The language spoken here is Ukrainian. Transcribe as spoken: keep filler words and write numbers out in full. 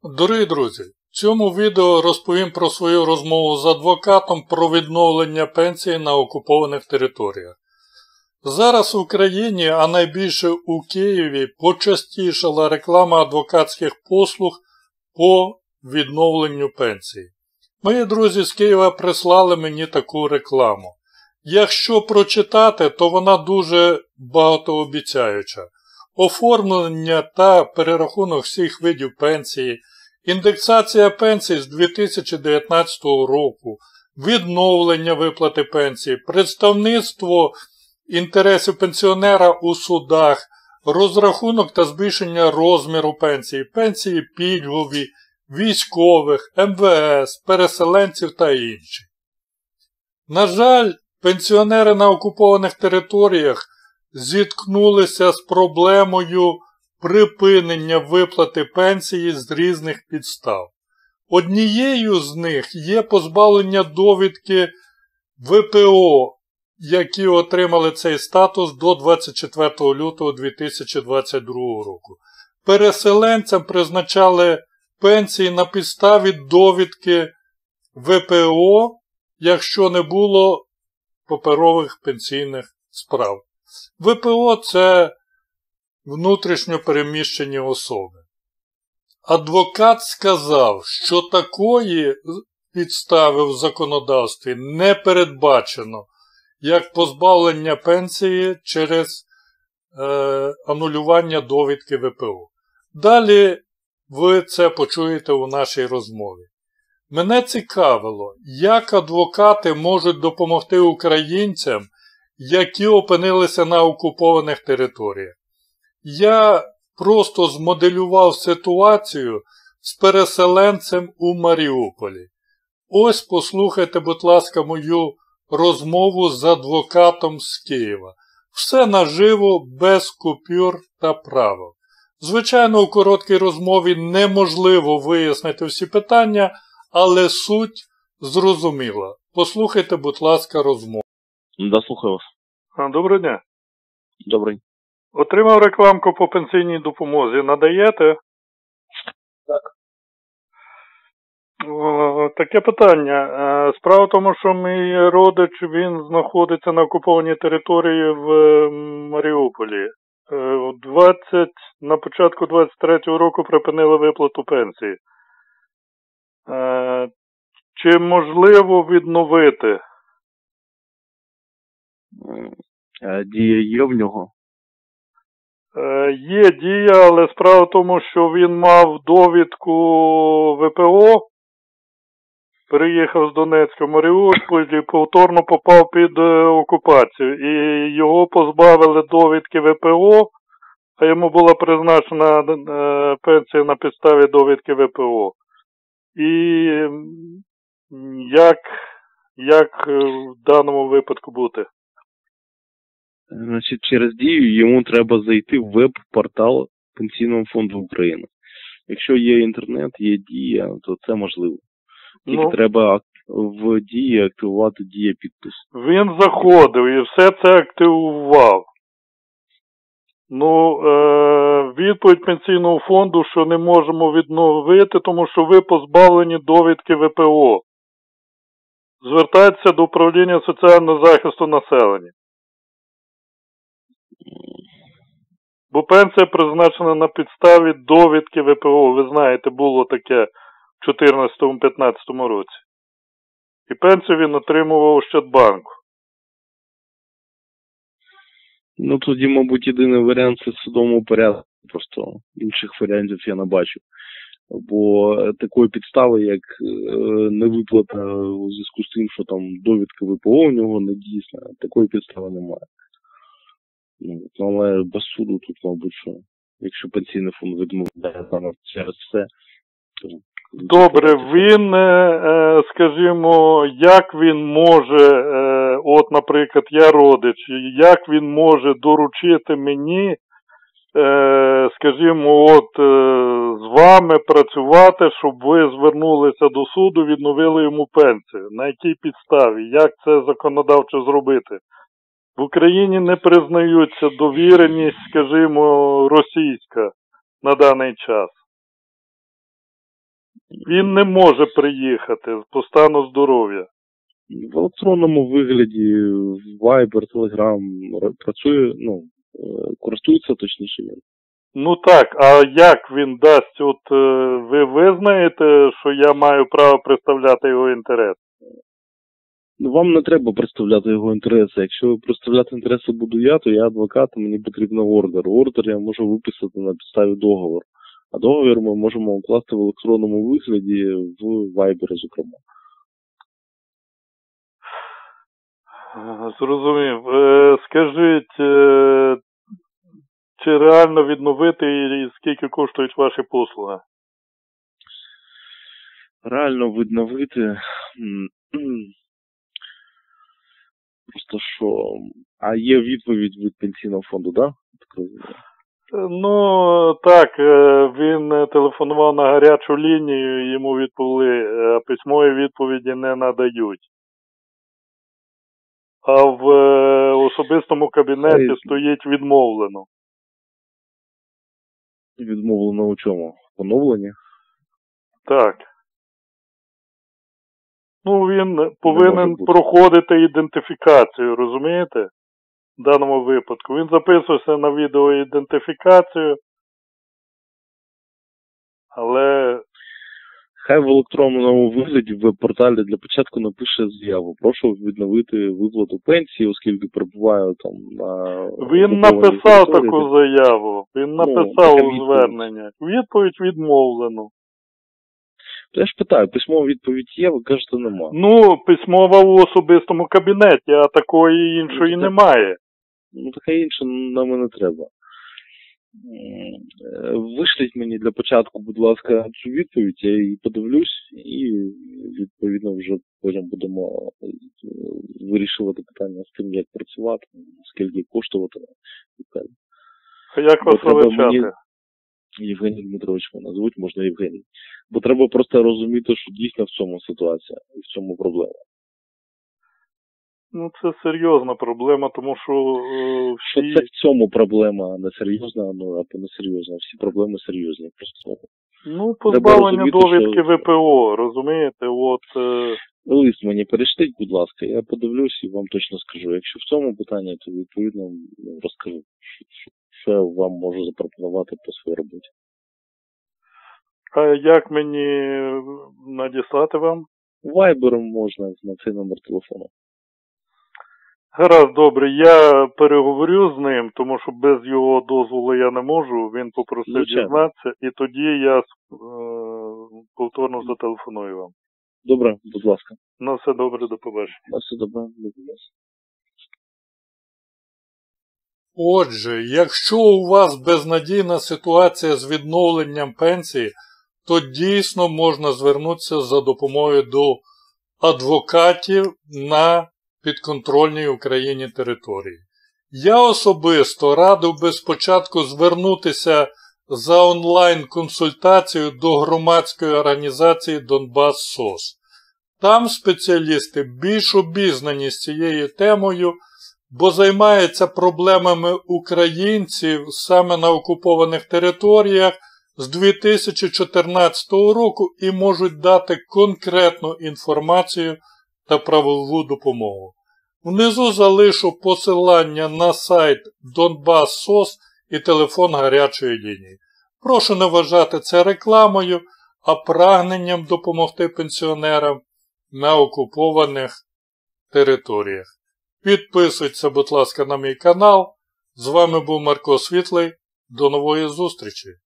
Дорогі друзі, в цьому відео розповім про свою розмову з адвокатом про відновлення пенсії на окупованих територіях. Зараз в Україні, а найбільше у Києві, почастішала реклама адвокатських послуг по відновленню пенсії. Мої друзі з Києва прислали мені таку рекламу. Якщо прочитати, то вона дуже багатообіцяюча. Оформлення та перерахунок всіх видів пенсії, індексація пенсій з дві тисячі дев'ятнадцятого року, відновлення виплати пенсії, представництво інтересів пенсіонера у судах, розрахунок та збільшення розміру пенсії, пенсії пільгові, військових, ем ве ес, переселенців та інші. На жаль, пенсіонери на окупованих територіях зіткнулися з проблемою припинення виплати пенсії з різних підстав. Однією з них є позбавлення довідки ве пе о, які отримали цей статус до двадцять четвертого лютого дві тисячі двадцять другого року. Переселенцям призначали пенсії на підставі довідки ве пе о, якщо не було паперових пенсійних справ. ве пе о – це внутрішньо переміщені особи. Адвокат сказав, що такої підстави в законодавстві не передбачено, як позбавлення пенсії через е, анулювання довідки ве пе о. Далі ви це почуєте у нашій розмові. Мене цікавило, як адвокати можуть допомогти українцям, які опинилися на окупованих територіях. Я просто змоделював ситуацію з переселенцем у Маріуполі. Ось послухайте, будь ласка, мою розмову з адвокатом з Києва. Все наживо, без купюр та правил. Звичайно, у короткій розмові неможливо вияснити всі питання, але суть зрозуміла. Послухайте, будь ласка, розмову. Да, слухаю вас. А, доброго дня. Добрий. Отримав рекламку по пенсійній допомозі. Надаєте? Так. О, таке питання. Справа в тому, що мій родич, він знаходиться на окупованій території в Маріуполі. двадцять, на початку двадцять третього року припинили виплату пенсії. Чи можливо відновити? Дія є в нього? Є дія, але справа в тому, що він мав довідку ве пе о, переїхав з Донецька в Маріуполь і повторно попав під окупацію. І його позбавили довідки ве пе о, а йому була призначена пенсія на підставі довідки ве пе о. І як, як в даному випадку бути? Значить, через дію йому треба зайти в веб-портал Пенсійного фонду України. Якщо є інтернет, є дія, то це можливо. Тільки ну, треба в дії активувати дія підпис. Він заходив і все це активував. Ну, е- відповідь Пенсійного фонду, що не можемо відновити, тому що ви позбавлені довідки ве пе о. Звертайтеся до управління соціального захисту населення. Бо пенсія призначена на підставі довідки ве пе о. Ви знаєте, було таке в чотирнадцятому-п'ятнадцятому році. І пенсію він отримував у Ощадбанку. Ну, тоді, мабуть, єдиний варіант – це в судовому порядку. Просто інших варіантів я не бачу. Бо такої підстави, як невиплата у зв'язку з тим, що там довідка ве пе о у нього не дійсна, такої підстави немає. Ну, але без суду тут, мабуть, що якщо Пенсійний фонд відмовляє саме через все, то... Добре, він, скажімо, як він може, от, наприклад, я родич, як він може доручити мені, скажімо, от, з вами працювати, щоб ви звернулися до суду, відновили йому пенсію? На якій підставі? Як це законодавчо зробити? В Україні не признаються довіреність, скажімо, російська на даний час. Він не може приїхати по стану здоров'я. В електронному вигляді Viber, Telegram працює, ну, користується точніше він. Ну так, а як він дасть, от ви визнаєте, що я маю право представляти його інтерес? Ну, вам не треба представляти його інтереси. Якщо представляти інтереси буду я, то я адвокат, мені потрібен ордер. Ордер я можу виписати на підставі договору. А договір ми можемо укласти в електронному вигляді в Viber, зокрема. Зрозумів. Скажіть, чи реально відновити і скільки коштують ваші послуги? Реально відновити? Просто що? А є відповідь від пенсійного фонду, так? Да? Ну, так, він телефонував на гарячу лінію, йому відповіли, а письмові відповіді не надають. А в особистому кабінеті Ай... стоїть відмовлено. Відмовлено у чому? Поновлення? Так. Ну, він повинен проходити ідентифікацію, розумієте? В даному випадку. Він записувався на відеоідентифікацію, але... Хай в електронному вигляді в веб-порталі для початку напише заяву. Прошу відновити виплату пенсії, оскільки перебуваю там на... Він написав таку заяву. Він написав ну, у звернення. Відповідь відмовлено. То я ж питаю, письмова відповідь є, ви кажете, нема. Ну, письмова в особистому кабінеті, а такої іншої ну, немає. Ну, така інша нам і не треба. Вишліть мені для початку, будь ласка, цю відповідь, я її подивлюсь і, відповідно, вже потім будемо вирішувати питання з тим, як працювати, скільки коштувати. А як вас величати? Мені... Євгеній Дмитрович мене назвуть, можна Євгеній. Бо треба просто розуміти, що дійсно в цьому ситуація і в цьому проблема. Ну, це серйозна проблема, тому що е, всі... Що це в цьому проблема, а не серйозна, ну, або не серйозна. Всі проблеми серйозні. Просто. Ну, позбавлення довідки що... ВПО, розумієте, от... Е... Лист мені перешліть, будь ласка, я подивлюсь і вам точно скажу. Якщо в цьому питанні, то відповідно розкажу, що я вам можу запропонувати по своїй роботі. А як мені надіслати вам? Вайбером можна на цей номер телефону. Гаразд, добре, я переговорю з ним, тому що без його дозволу я не можу, він попросив дізнатися, і тоді я е, повторно зателефоную вам. Добре, будь ласка. На все добре, до побачення. На все добре, до побачення. Отже, якщо у вас безнадійна ситуація з відновленням пенсії, то дійсно можна звернутися за допомогою до адвокатів на підконтрольній Україні території. Я особисто радив би спочатку звернутися за онлайн-консультацією до громадської організації Донбас СОС. Там спеціалісти більш обізнані з цією темою, бо займаються проблемами українців саме на окупованих територіях з дві тисячі чотирнадцятого року і можуть дати конкретну інформацію та правову допомогу. Внизу залишу посилання на сайт Донбас СОС і телефон гарячої лінії. Прошу не вважати це рекламою, а прагненням допомогти пенсіонерам на окупованих територіях. Підписуйтеся, будь ласка, на мій канал. З вами був Марко Світлий. До нової зустрічі!